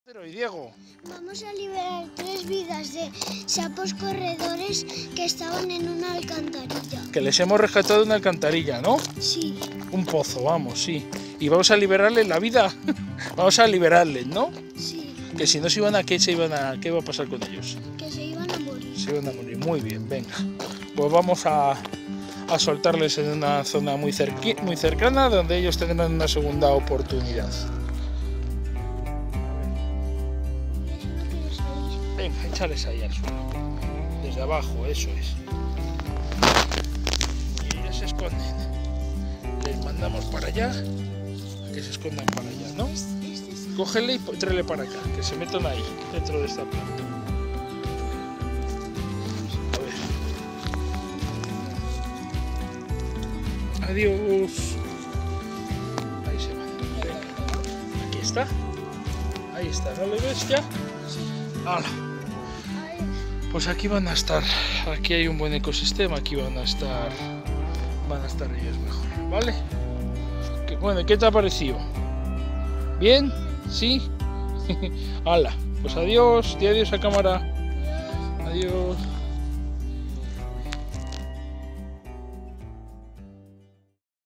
Pero, ¿y Diego? Vamos a liberar 3 vidas de sapos corredores que estaban en una alcantarilla. Que les hemos rescatado de una alcantarilla, ¿no? Sí, Un pozo, vamos, sí. Y vamos a liberarles la vida. Vamos a liberarles, ¿no? sí, Que si no se iban a qué, ¿qué va a pasar con ellos? que se iban a morir. Se iban a morir. Muy bien, venga. Pues vamos a soltarles en una zona muy cercana donde ellos tendrán una segunda oportunidad. No quiero salir. Venga, échales ahí al suelo. Desde abajo, eso es. Y ellos se esconden. Les mandamos para allá, a que se escondan para allá, ¿no? Cógele y tráele para acá, que se metan ahí, dentro de esta planta. A ver. Adiós. Ahí se van. Venga. Aquí está. Ahí está, ¿no le ves ya? ¡Hala! Pues aquí van a estar. Aquí hay un buen ecosistema, aquí van a estar ellos mejor, ¿vale? Bueno, ¿qué te ha parecido? ¿Bien? ¿Sí? ¡Hala! Pues adiós, di adiós a cámara. Adiós.